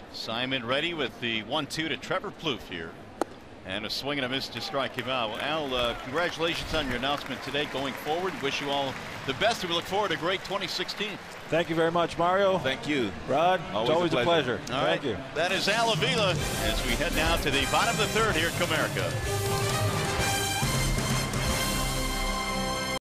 Simon ready with the 1-2 to Trevor Plouffe here. And a swing and a miss to strike him out. Well, Al, congratulations on your announcement today. Going forward, wish you all the best, and we look forward to a great 2016. Thank you very much, Mario. Thank you, Rod. It's always a pleasure. Thank you. That is Al Avila as we head now to the bottom of the third here at Comerica.